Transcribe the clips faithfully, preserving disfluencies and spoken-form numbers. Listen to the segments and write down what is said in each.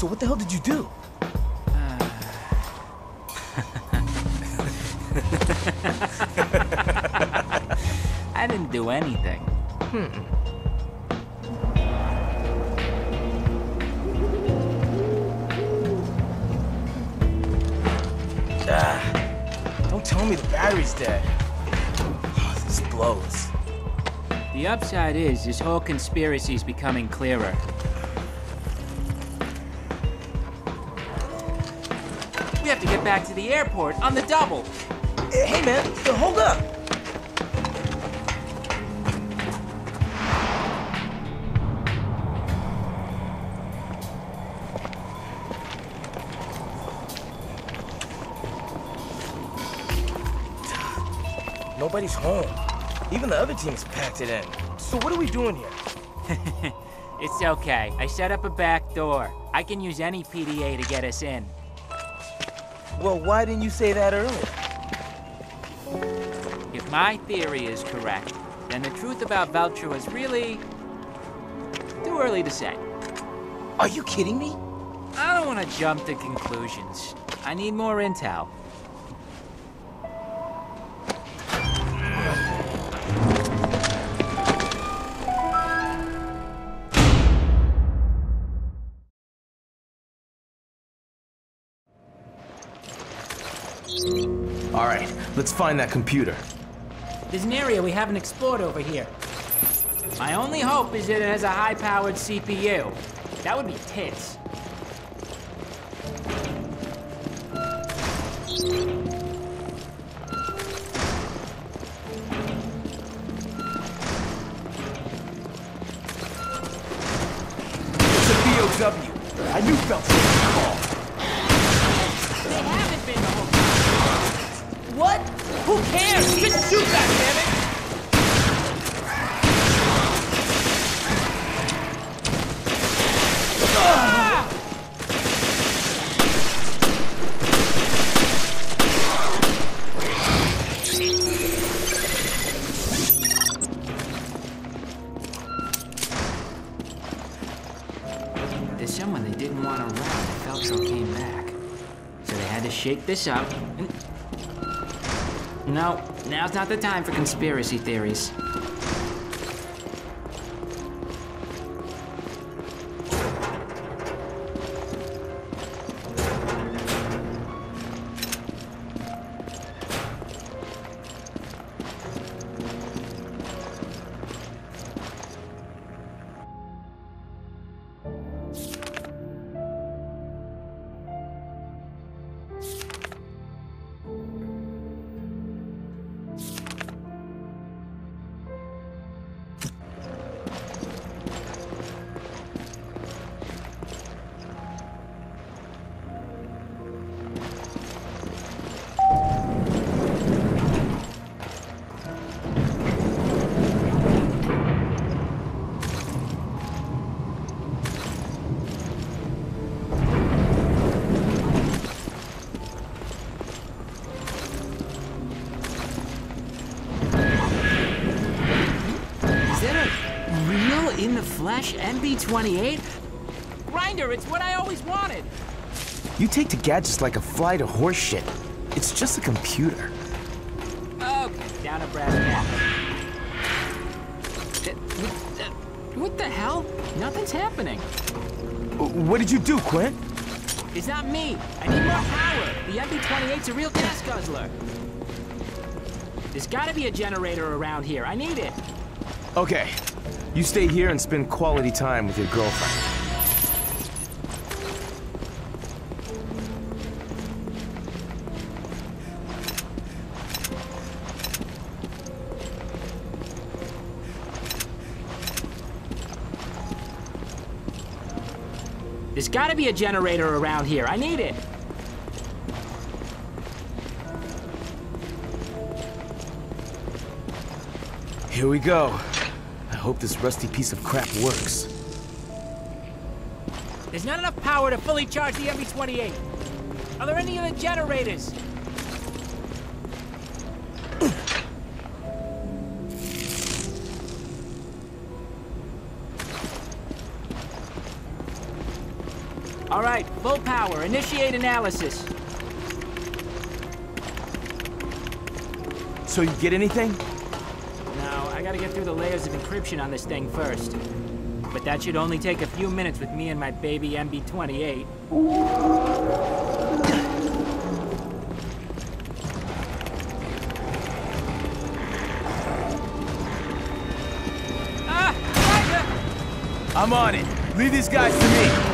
So what the hell did you do? I didn't do anything. Hmm. Ah, don't tell me the battery's dead. Oh, this blows. The upside is, this whole conspiracy's becoming clearer. We have to get back to the airport on the double. Hey, man, hold up. Nobody's home. Even the other teams packed it in. So what are we doing here? It's okay. I set up a back door. I can use any P D A to get us in. Well, why didn't you say that earlier? If my theory is correct, then the truth about Veltro is really too early to say. Are you kidding me? I don't want to jump to conclusions. I need more intel. All right, let's find that computer. There's an area we haven't explored over here. My only hope is that it has a high-powered C P U. That would be tits. It's a B O W. I knew Phelps would call. They haven't been the whole time. What? Who cares? Just shoot, goddammit! Ah! There's someone they didn't want around when Veltro came back. So they had to shake this up. And... No, now's not the time for conspiracy theories. In the flesh, N B twenty-eight? Grinder, it's what I always wanted. You take to gadgets like a fly to horse shit. It's just a computer. Okay, down a brass tacks. What the hell? Nothing's happening. What did you do, Quint? It's not me. I need more power. The N B twenty-eight's a real gas guzzler. There's gotta be a generator around here. I need it. Okay. You stay here and spend quality time with your girlfriend. There's gotta be a generator around here. I need it. Here we go. I hope this rusty piece of crap works. There's not enough power to fully charge the M B twenty-eight. Are there any other generators? All right. right, full power. Initiate analysis. So you get anything? No, I gotta get through the layers of encryption on this thing first. But that should only take a few minutes with me and my baby M B twenty-eight. Ah! Right. I'm on it. Leave these guys to me.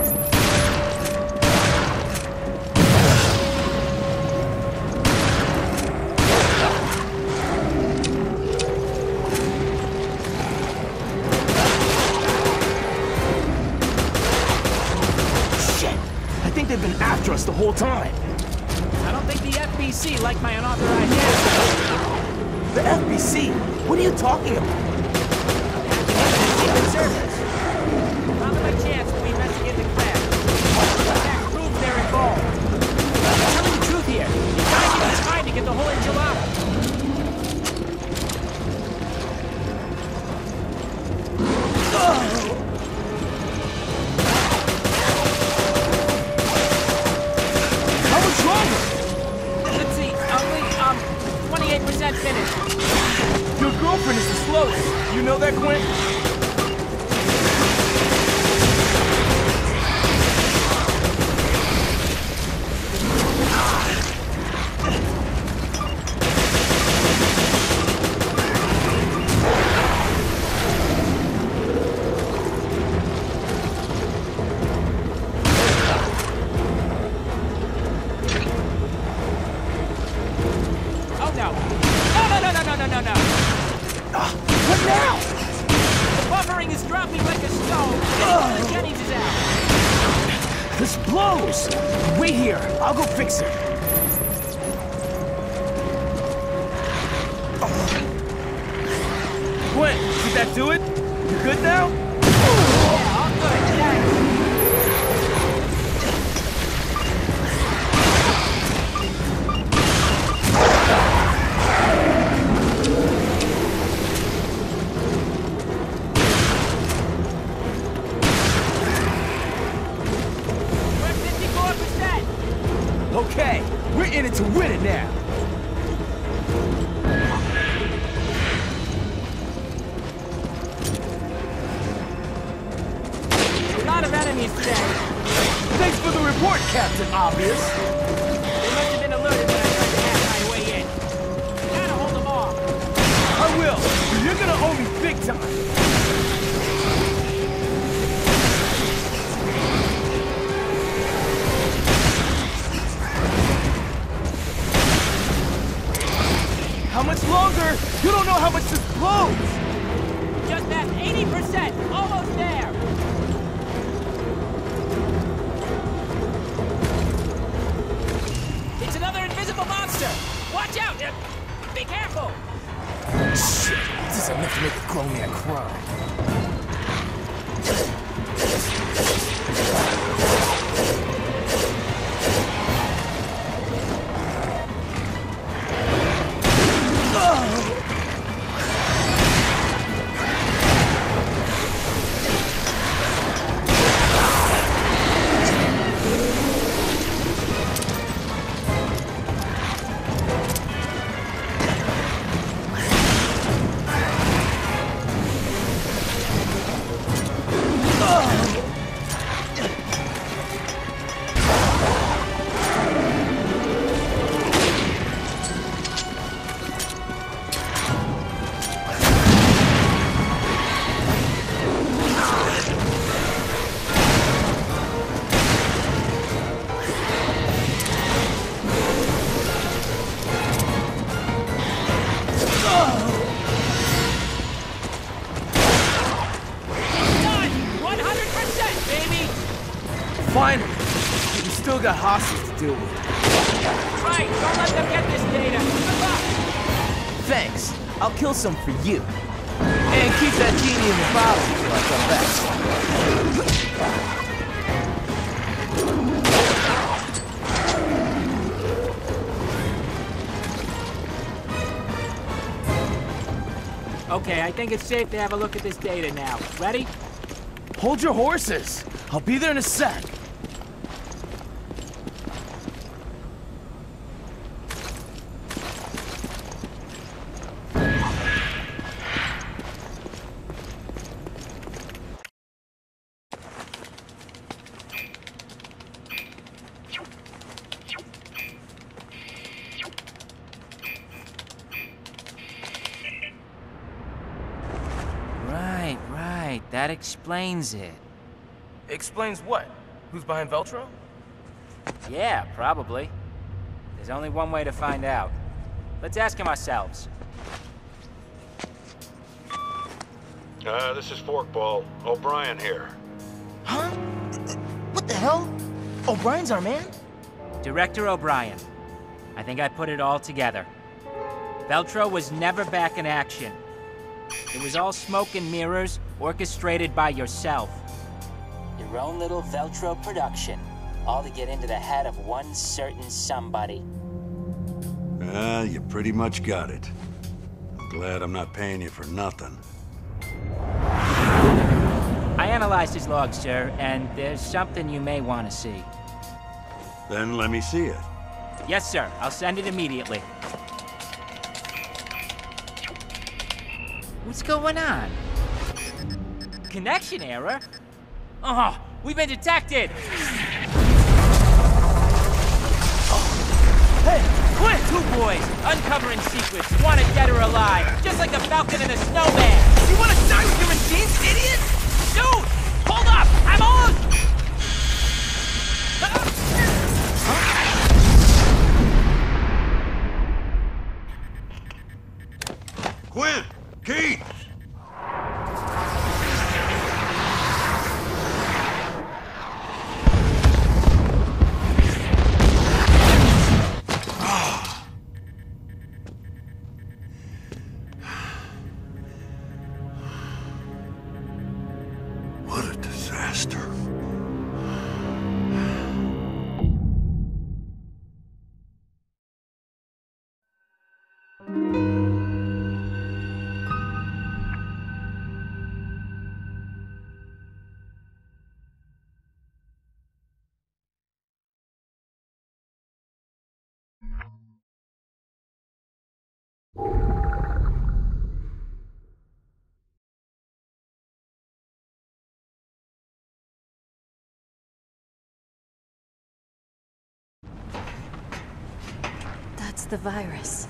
They've been after us the whole time. I don't think the F B C like my unauthorized access. The F B C? What are you talking about? Secret Service. Found them a chance when we investigate the crash. In fact, prove they're involved. Tell me the truth here. You guys need time to get the whole enchilada. Finished. Your girlfriend is the slowest. You know that, Quint? This blows! Wait here, I'll go fix it. Quint, did that do it? You good now? Yeah, all good, thanks. Okay, we're in it to win it now. A lot of enemies today. Thanks for the report, Captain Obvious. They must have been alerted when I tried to hack my way in. Gotta hold them off. I will, but you're gonna owe me big time. How much longer? You don't know how much this blows! Just past eighty percent! Almost there! It's another invisible monster! Watch out! Uh, be careful! Shit! This is enough to make a grown man cry. Finally! We still got hostages to deal with. Right, don't let them get this data. Good luck! Thanks. I'll kill some for you. And keep that genie in the bottle until I come back. Okay, I think it's safe to have a look at this data now. Ready? Hold your horses. I'll be there in a sec. that explains it. Explains what? Who's behind Veltro? Yeah, probably. There's only one way to find out. Let's ask him ourselves. Uh, this is Forkball. O'Brien here. Huh? What the hell? O'Brien's our man? Director O'Brien. I think I put it all together. Veltro was never back in action. It was all smoke and mirrors, orchestrated by yourself. Your own little Veltro production. All to get into the head of one certain somebody. Ah, uh, you pretty much got it. I'm glad I'm not paying you for nothing. I analyzed his log, sir, and there's something you may want to see. Then let me see it. Yes, sir. I'll send it immediately. What's going on? Connection error? Oh, we've been detected! Hey, what? Two boys, uncovering secrets, wanted dead or alive, just like a falcon and a snowman. You wanna die with your machines, idiot? Dude, hold up! I'm on! Quinn! Keith! What a disaster. That's the virus.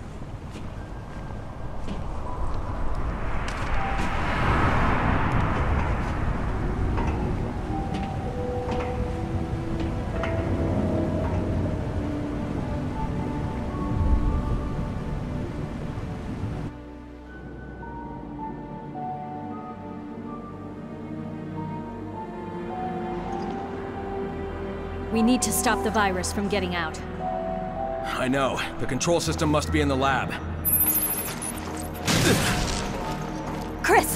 We need to stop the virus from getting out. I know. The control system must be in the lab. Chris!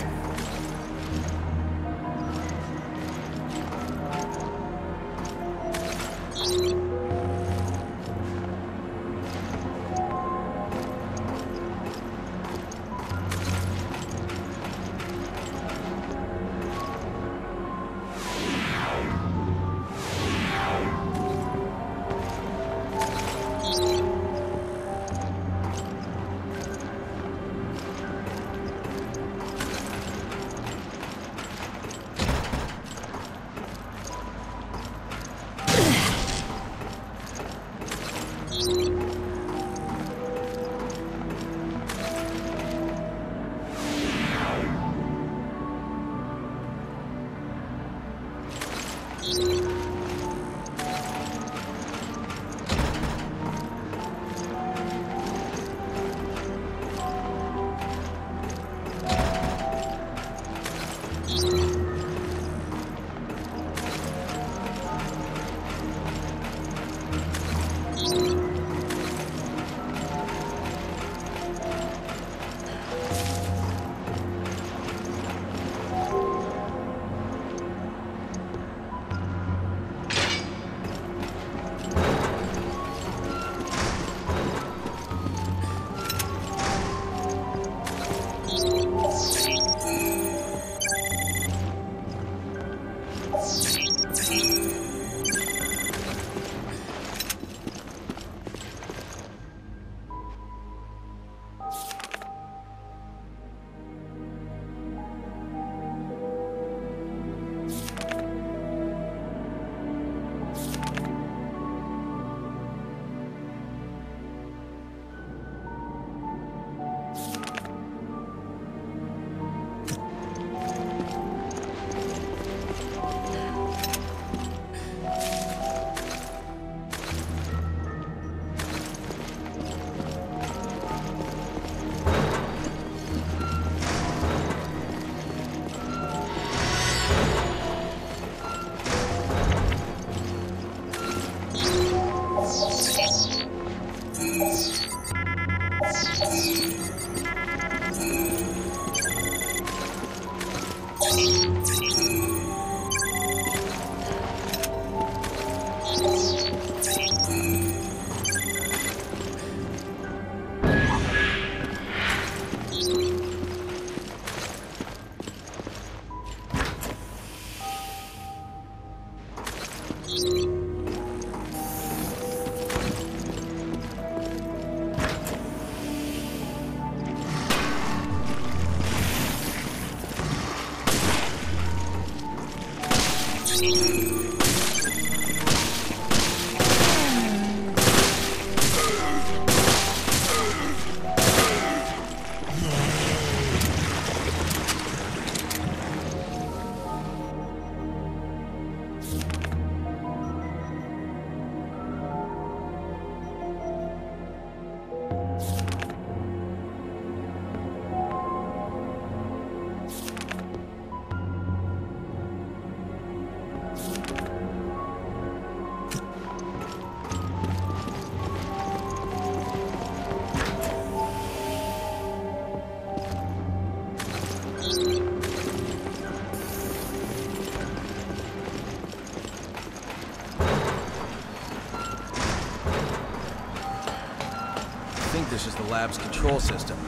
think this is the lab's control system.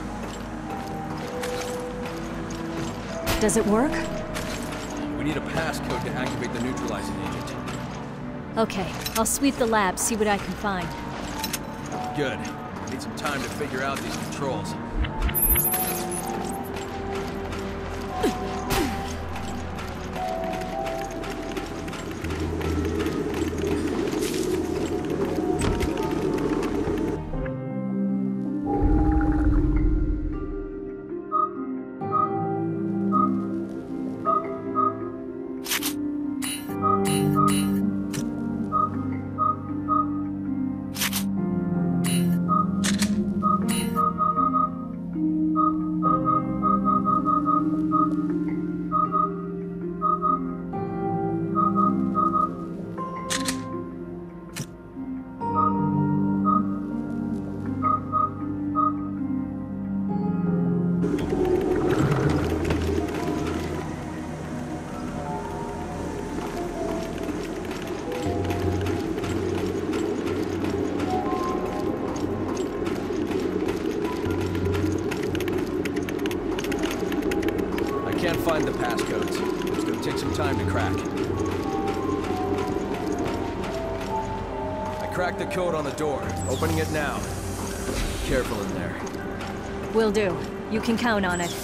Does it work? We need a passcode to activate the neutralizing agent. Okay, I'll sweep the lab, see what I can find. Good. Need some time to figure out these controls. Can't find the passcodes. It's gonna take some time to crack. I cracked the code on the door. Opening it now. Be careful in there. Will do. You can count on it.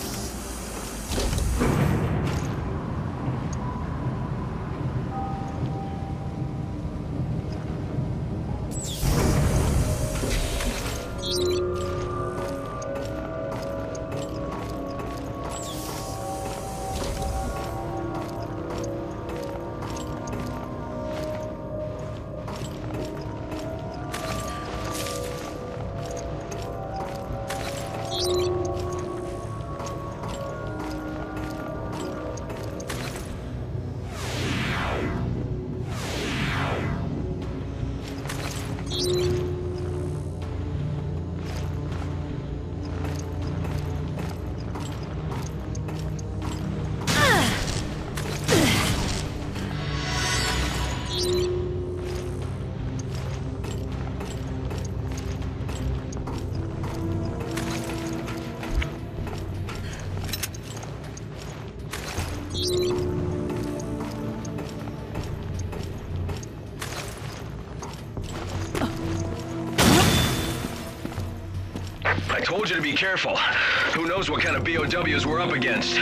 I told you to be careful. Who knows what kind of B O Ws we're up against.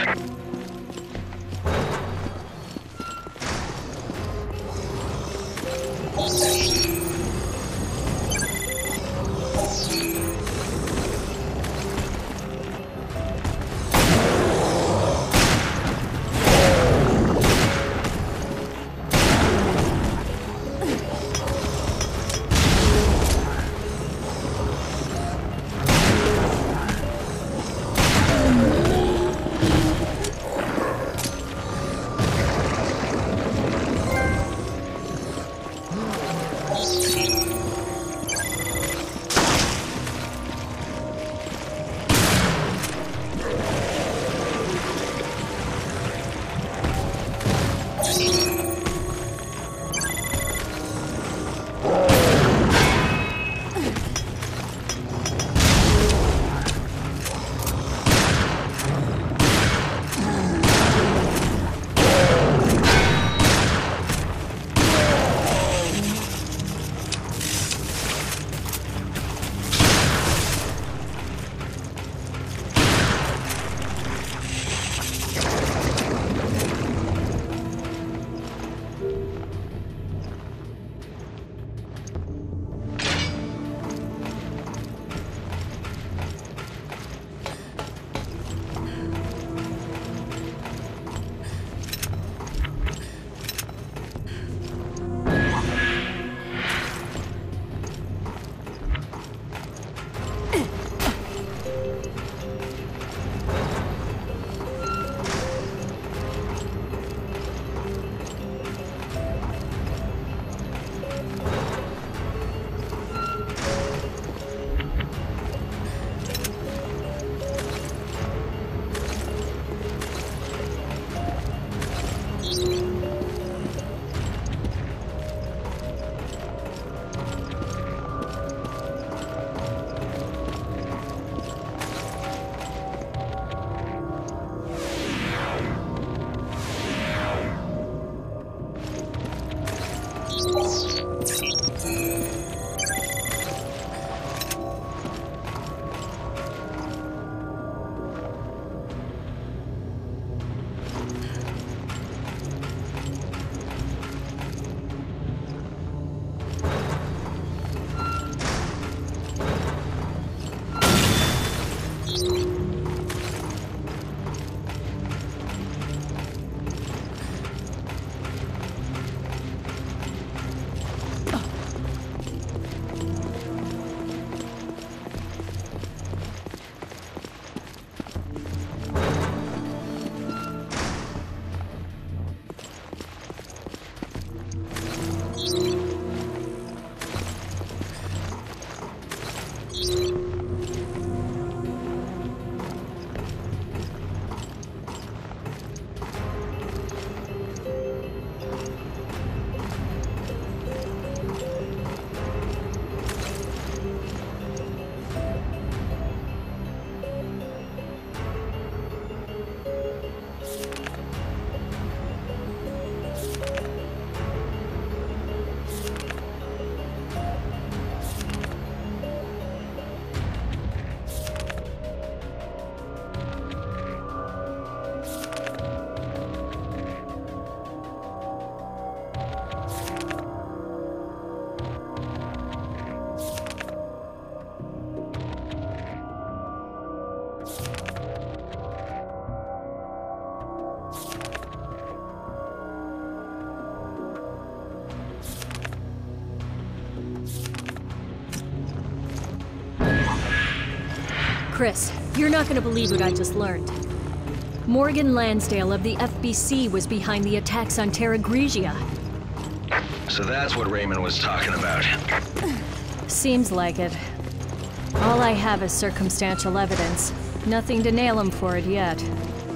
Chris, you're not gonna believe what I just learned. Morgan Lansdale of the F B C was behind the attacks on Terra Grigia. So that's what Raymond was talking about. Seems like it. All I have is circumstantial evidence. Nothing to nail him for it yet.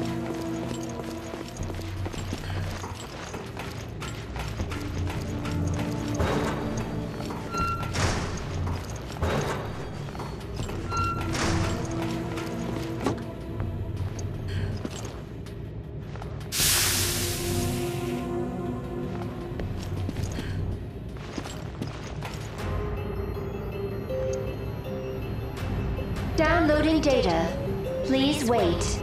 Downloading data. Please wait.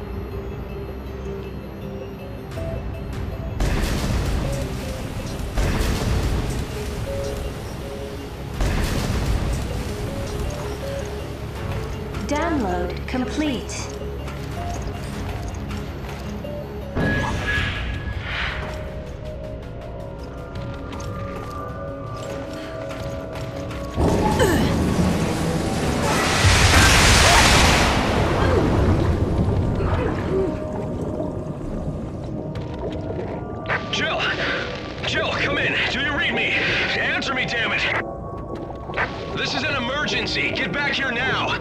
Download complete. Jill! Jill, come in. Do you read me? Answer me, damn it! This is an emergency. Get back here now.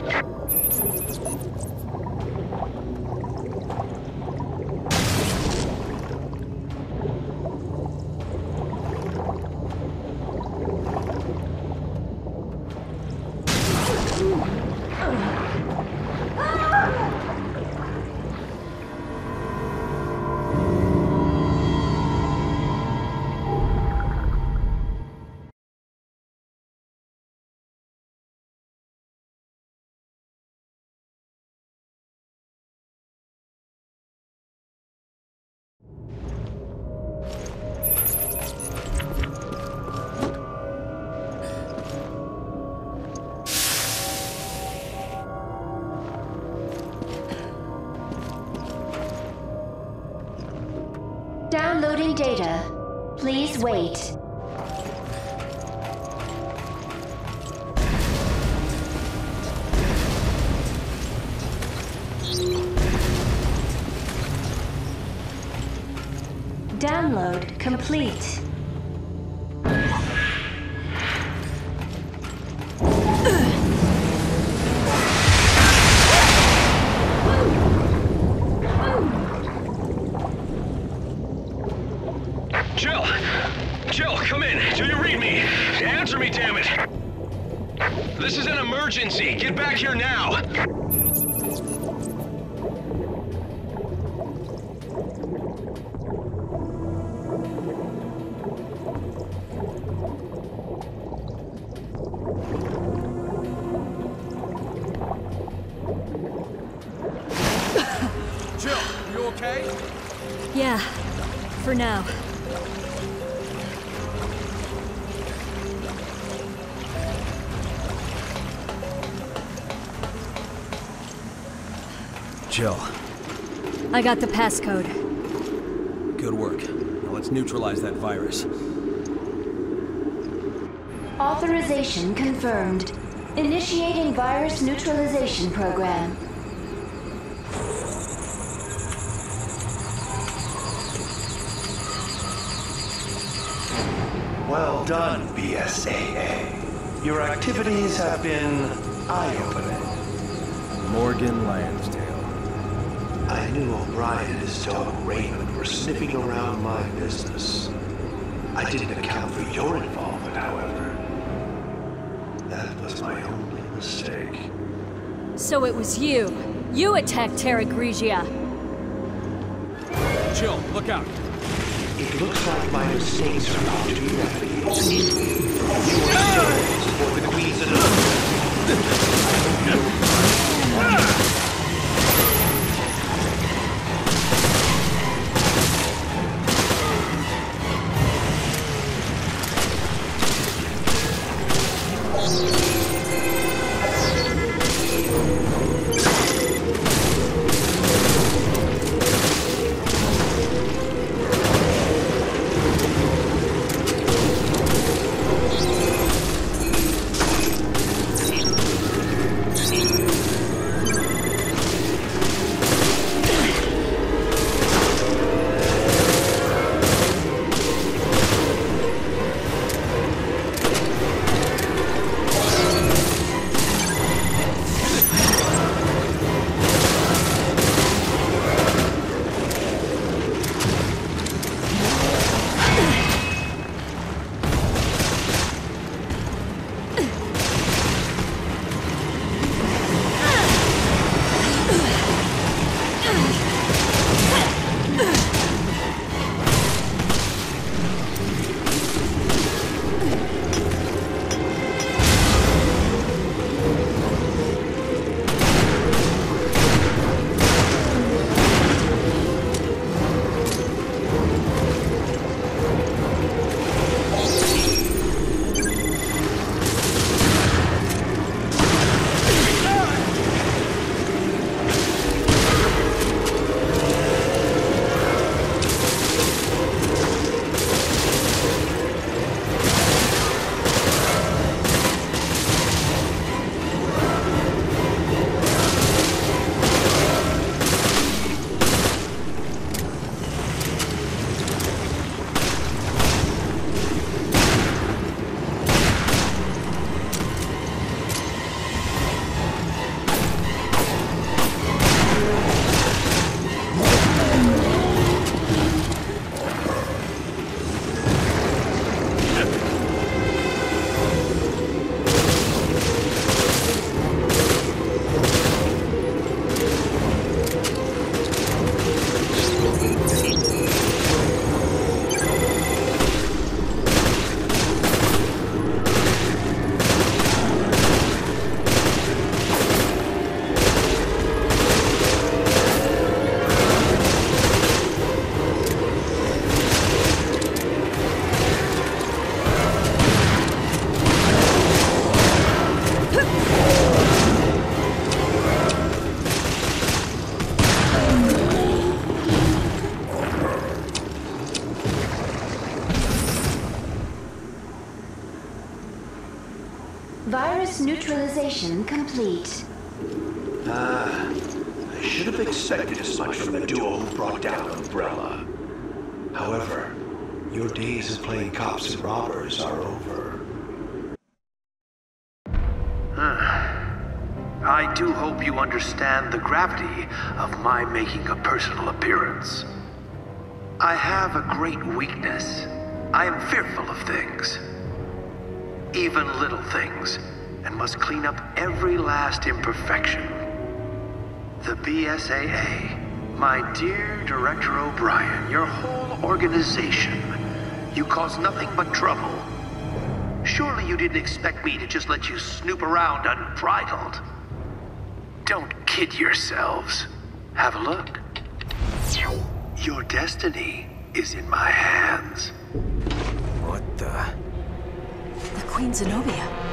Downloading data. Please wait. Download complete. Jill! Jill, come in. Do you read me? Answer me, damn it! This is an emergency. Get back here now. Jill, you okay? Yeah, for now. Jill, I got the passcode. good work. Now let's neutralize that virus. Authorization confirmed. Initiating virus neutralization program. Well done, B S A A. Your activities have been eye-opening. Morgan Lansdale. I knew O'Brien and his dog Raymond were sniffing around my business. I didn't account for your involvement, however. That was my only mistake. So it was you. You attacked Terra Grigia. Jill, look out! It looks like my mistakes are about to be remedied. You are for the Queen's Virus neutralization complete. Ah, I should have expected as much from the duo who brought down Umbrella. However, your days of playing cops and robbers are over. I do hope you understand the gravity of my making a personal appearance. I have a great weakness. I am fearful of things. Even little things, and must clean up every last imperfection. The B S A A, my dear Director O'Brien, your whole organization, you cause nothing but trouble. Surely you didn't expect me to just let you snoop around unbridled. Don't kid yourselves. Have a look. Your destiny is in my hands. What the? The Queen Zenobia.